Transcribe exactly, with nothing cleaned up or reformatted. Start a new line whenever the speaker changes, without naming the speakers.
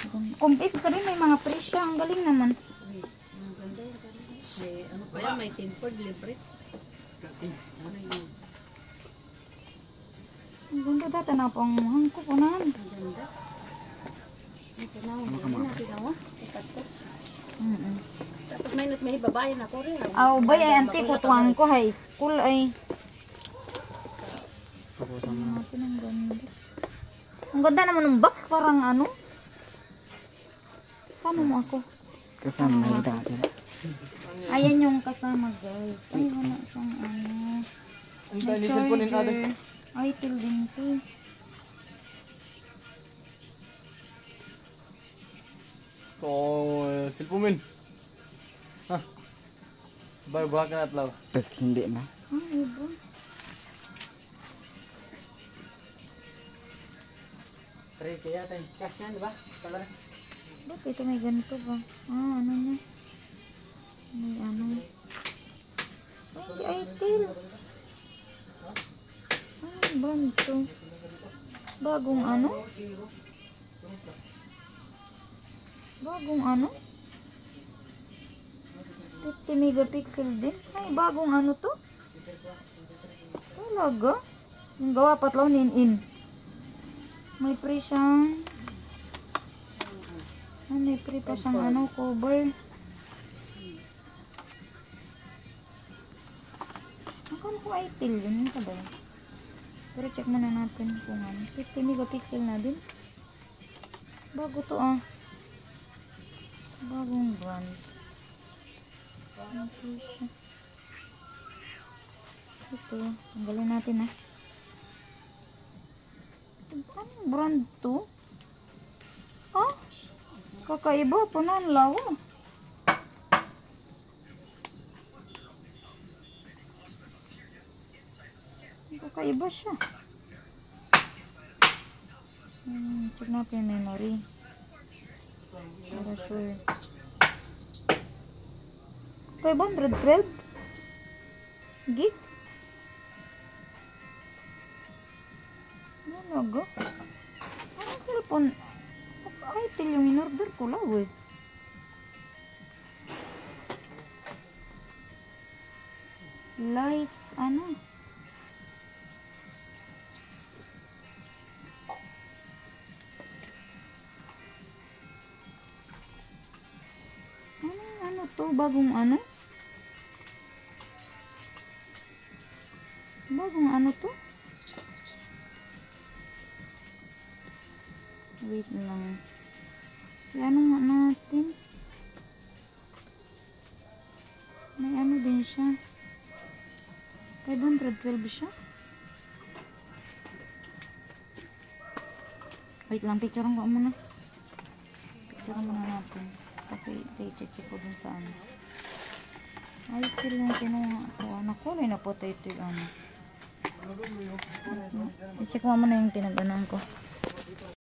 Kung ibig sabihin may mga presya, ang galing naman.
Ang ganda yung ganda. May ano pa yan, may tempered libre.
Ang ganda data na pang hangko po naman.
Ang ganda. Ito na, hindi natin ako. Ikas-kas.
Mm -mm.
Tapos may may babayan ako rin.
Aw, bay ay antik ko tuwang ko high school ay. Ang ganda. Ang ganda naman ng box, parang ano. Paano mo ako?
Kasama na dati.
Ayan yung kasama guys. Ay, wala siyang ano.
Ang tiny cellphone din ate.
Ay, til din to.
So, cellphone min. Ha? Bay buha ka na atlaw. Hindi na.
Ay, iba.
Try kaya tayo. Cash yan, di ba? Pala.
Ba't ito may ganito ba? Ah, ano na? May ano? Ay, ay, til. Ano ba ito? Bagong ano? Bagong ano? fifty megapixel din. Ay, bagong ano to? Talaga? Yung gawa patlaw nin-in. May pre siyang ah, may pre pa siyang ano, cover. Akala ko ay til yun. Ano ka ba? Pero check muna natin kung ano. fifty megapixel na din. Bago to ah. Bagong brand. Ito. Tanggalin natin ah. Anong brand to? Ah? Kakaiba po na ang lawa. Kakaiba siya. Hmm, check natin yung memory. Para sure. five hundred twelve gig. Talaga? Anong cellphone? Ay, til yung in-order ko lang eh. Life, ano? Ano, ano to? Bagong ano? Bagong ano to? Wait lang. Ano nga natin? May ano din siya. five hundred twelve siya. Wait lang, picturean ko muna. Picturean muna natin. Kasi i-check ko dun sa ano. Ay, still yung kinuha ko. Nakulay na po tayo ito yung ano. I-check mo muna yung pinag-anan ko.